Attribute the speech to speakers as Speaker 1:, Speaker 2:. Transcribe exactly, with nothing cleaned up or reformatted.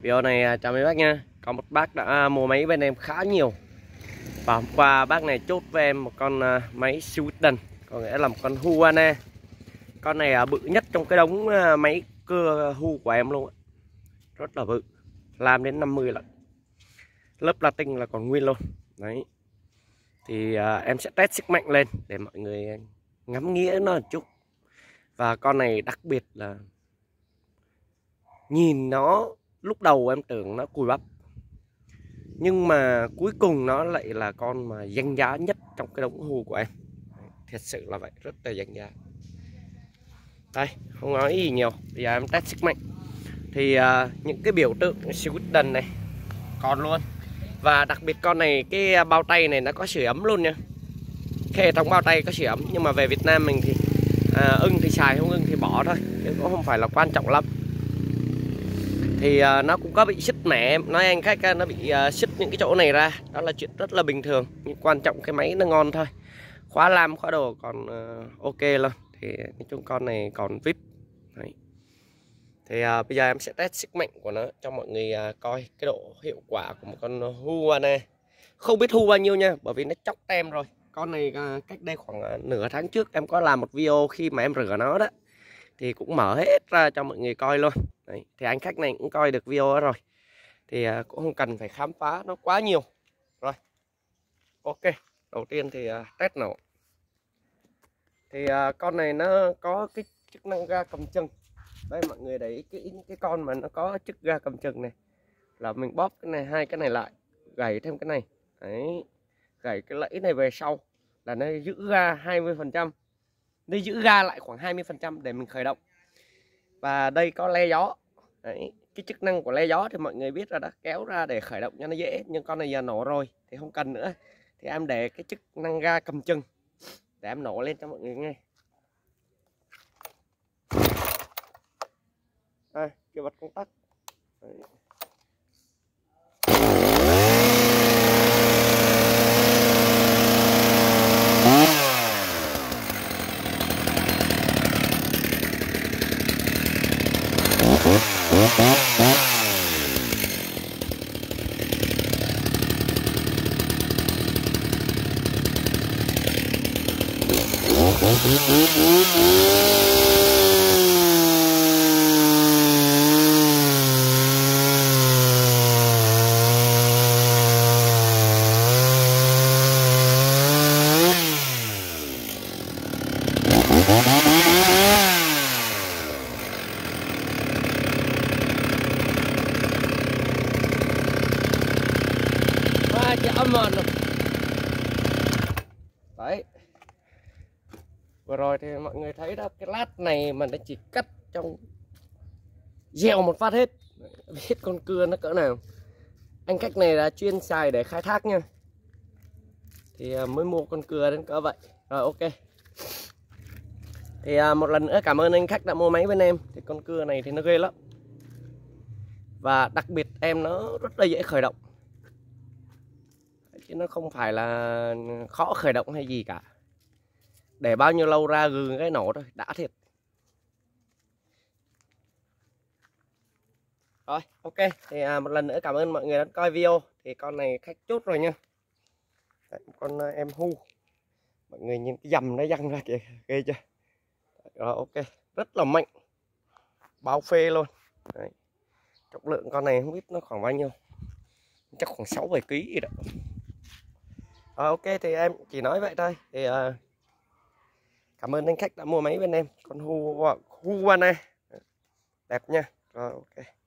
Speaker 1: Video này chào mấy bác nha. Có một bác đã mua máy bên em khá nhiều. Và hôm qua bác này chốt với em một con máy Sweden, có nghĩa là một con Husqvarna. Con này bự nhất trong cái đống máy cưa hu của em luôn. Rất là bự, làm đến năm mươi lận. Lớp latin là còn nguyên luôn. Đấy. Thì em sẽ test sức mạnh lên để mọi người ngắm nghĩa nó một chút. Và con này đặc biệt là nhìn nó lúc đầu em tưởng nó cùi bắp, nhưng mà cuối cùng nó lại là con mà danh giá nhất trong cái đống hù của em. Thật sự là vậy, rất là danh giá. Đây, không nói gì nhiều, bây giờ em test sức mạnh. Thì uh, những cái biểu tượng Sweden này còn luôn. Và đặc biệt con này, cái bao tay này nó có sưởi ấm luôn nha. Cái hệ thống bao tay có sưởi ấm, nhưng mà về Việt Nam mình thì uh, ưng thì xài, không ưng thì bỏ thôi, chứ cũng không phải là quan trọng lắm. Thì uh, nó cũng có bị sứt mẻ em. Nói anh khách uh, nó bị uh, sứt những cái chỗ này ra. Đó là chuyện rất là bình thường. Nhưng quan trọng cái máy nó ngon thôi. Khóa lam, khóa đồ còn uh, ok luôn. Thì nói chung con này còn vip. Đấy. Thì uh, bây giờ em sẽ test sức mạnh của nó cho mọi người uh, coi cái độ hiệu quả của một con Husqvarna. Không biết hu bao nhiêu nha, bởi vì nó chóc tem rồi. Con này uh, cách đây khoảng uh, nửa tháng trước em có làm một video khi mà em rửa nó đó. Thì cũng mở hết ra cho mọi người coi luôn. Đấy, thì anh khách này cũng coi được video đó rồi. Thì uh, cũng không cần phải khám phá nó quá nhiều. Rồi, ok. Đầu tiên thì uh, test nổ. Thì uh, con này nó có cái chức năng ga cầm chân. Đây mọi người để ý cái, cái con mà nó có chức ga cầm chân này. Là mình bóp cái này, hai cái này lại, gảy thêm cái này. Đấy, gảy cái lẫy này về sau là nó giữ ga hai mươi phần trăm. Nó giữ ga lại khoảng hai mươi phần trăm để mình khởi động. Và đây có le gió. Đấy, cái chức năng của le gió thì mọi người biết rồi đó, kéo ra để khởi động cho nó dễ. Nhưng con này giờ nổ rồi thì không cần nữa. Thì em để cái chức năng ga cầm chân để em nổ lên cho mọi người nghe. Đây, cái bật công tắc. Đấy. Đấy. Vừa rồi thì mọi người thấy đó, cái lát này mà nó chỉ cắt trong dèo một phát hết. Biết con cưa nó cỡ nào. Anh khách này là chuyên xài để khai thác nha. Thì mới mua con cưa đến cỡ vậy. Rồi ok. Thì một lần nữa cảm ơn anh khách đã mua máy bên em. Thì con cưa này thì nó ghê lắm. Và đặc biệt em nó rất là dễ khởi động. Chứ nó không phải là khó khởi động hay gì cả. Để bao nhiêu lâu ra gừ cái nổ thôi, đã thiệt. Rồi, ok. Thì à, một lần nữa cảm ơn mọi người đã coi video. Thì con này khách chốt rồi nha. Đấy, con uh, em hu. Mọi người nhìn cái dầm nó văng ra kìa, ghê chưa? Rồi ok, rất là mạnh. Bao phê luôn. Đấy. Trọng lượng con này không biết nó khoảng bao nhiêu. Chắc khoảng sáu bảy ký gì đó. Rồi ok, thì em chỉ nói vậy thôi. Thì uh, cảm ơn anh khách đã mua máy bên em. Con Husqvarna đẹp nha. Rồi ok.